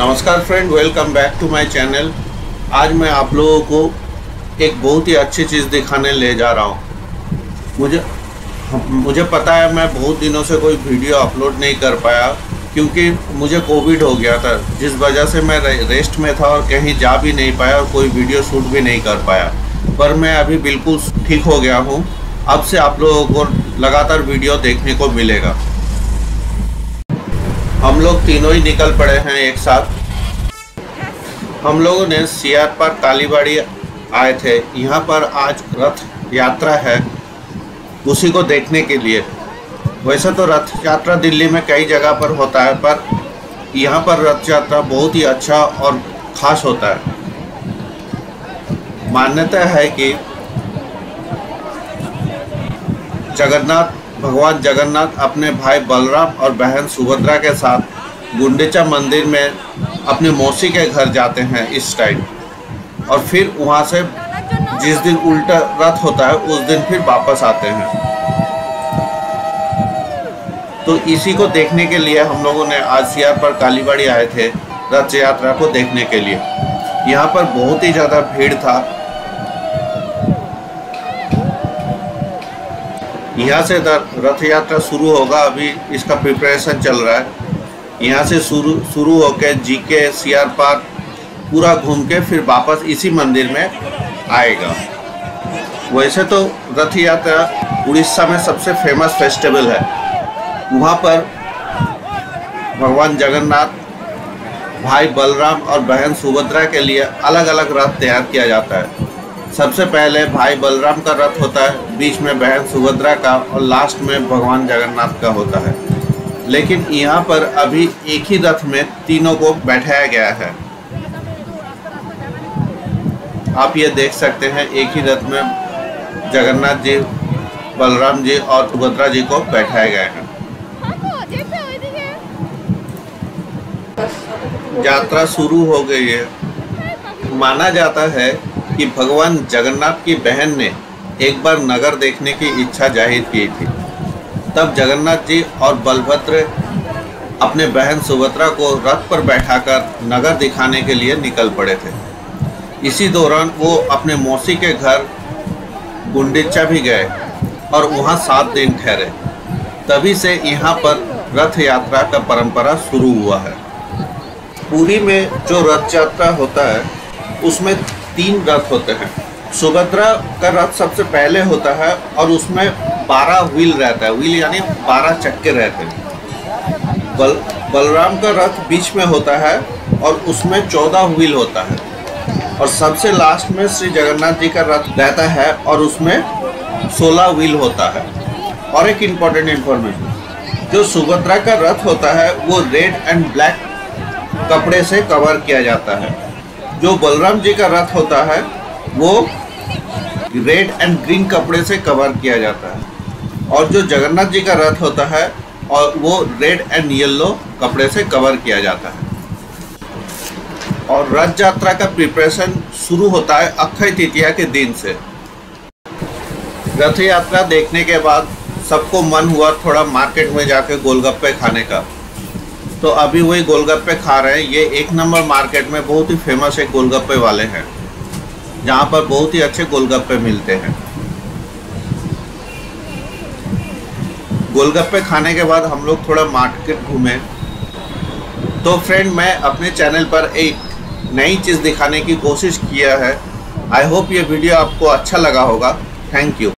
नमस्कार friend, welcome back to my channel. आज मैं आप लोगों को एक बहुत ही अच्छी चीज़ दिखाने ले जा रहा हूँ। मुझे पता है मैं बहुत दिनों से कोई वीडियो अपलोड नहीं कर पाया क्योंकि मुझे कोविड हो गया था, जिस वजह से मैं रेस्ट में था और कहीं जा भी नहीं पाया और कोई वीडियो शूट भी नहीं कर पाया। पर मैं अभी बिल्कुल ठीक हो गया हूँ। अब से आप लोगों को लगातार वीडियो देखने को मिलेगा। हम लोग तीनों ही निकल पड़े हैं एक साथ। हम लोगों ने सीआर पार्क कालीबाड़ी आए थे। यहाँ पर आज रथ यात्रा है, उसी को देखने के लिए। वैसे तो रथ यात्रा दिल्ली में कई जगह पर होता है, पर यहाँ पर रथ यात्रा बहुत ही अच्छा और ख़ास होता है। मान्यता है कि भगवान जगन्नाथ अपने भाई बलराम और बहन सुभद्रा के साथ गुंडीचा मंदिर में अपनी मौसी के घर जाते हैं इस टाइम, और फिर वहाँ से जिस दिन उल्टा रथ होता है उस दिन फिर वापस आते हैं। तो इसी को देखने के लिए हम लोगों ने आज सीआर पर कालीबाड़ी आए थे रथ यात्रा को देखने के लिए। यहाँ पर बहुत ही ज़्यादा भीड़ था। यहाँ से रथ यात्रा शुरू होगा, अभी इसका प्रिपरेशन चल रहा है। यहाँ से शुरू होकर जीके सीआर पार्क पूरा घूम के फिर वापस इसी मंदिर में आएगा। वैसे तो रथ यात्रा उड़ीसा में सबसे फेमस फेस्टिवल है। वहाँ पर भगवान जगन्नाथ, भाई बलराम और बहन सुभद्रा के लिए अलग अलग रथ तैयार किया जाता है। सबसे पहले भाई बलराम का रथ होता है, बीच में बहन सुभद्रा का और लास्ट में भगवान जगन्नाथ का होता है। लेकिन यहाँ पर अभी एक ही रथ में तीनों को बैठाया गया है। आप ये देख सकते हैं, एक ही रथ में जगन्नाथ जी, बलराम जी और सुभद्रा जी को बैठाया गया है। यात्रा शुरू हो गई है। माना जाता है कि भगवान जगन्नाथ की बहन ने एक बार नगर देखने की इच्छा जाहिर की थी। तब जगन्नाथ जी और बलभद्र अपने बहन सुभद्रा को रथ पर बैठाकर नगर दिखाने के लिए निकल पड़े थे। इसी दौरान वो अपने मौसी के घर गुंडीचा भी गए और वहाँ 7 दिन ठहरे। तभी से यहाँ पर रथ यात्रा का परंपरा शुरू हुआ है। पुरी में जो रथ यात्रा होता है उसमें 3 रथ होते हैं। सुभद्रा का रथ सबसे पहले होता है और उसमें 12 व्हील रहता है। व्हील यानी 12 चक्के रहते हैं। बलराम का रथ बीच में होता है और उसमें 14 व्हील होता है। और सबसे लास्ट में श्री जगन्नाथ जी का रथ रहता है और उसमें 16 व्हील होता है। और एक इम्पॉर्टेंट इन्फॉर्मेशन, जो सुभद्रा का रथ होता है वो रेड एंड ब्लैक कपड़े से कवर किया जाता है। जो बलराम जी का रथ होता है वो रेड एंड ग्रीन कपड़े से कवर किया जाता है। और जो जगन्नाथ जी का रथ होता है और वो रेड एंड येलो कपड़े से कवर किया जाता है। और रथ यात्रा का प्रिपरेशन शुरू होता है अक्षय तृतीया के दिन से। रथ यात्रा देखने के बाद सबको मन हुआ थोड़ा मार्केट में जाके गोलगप्पे खाने का। तो अभी वही गोलगप्पे खा रहे हैं। ये 1 नंबर मार्केट में बहुत ही फेमस एक गोलगप्पे वाले हैं, जहाँ पर बहुत ही अच्छे गोलगप्पे मिलते हैं। गोलगप्पे खाने के बाद हम लोग थोड़ा मार्केट घूमे। तो फ्रेंड, मैं अपने चैनल पर एक नई चीज़ दिखाने की कोशिश किया है। आई होप ये वीडियो आपको अच्छा लगा होगा। Thank you.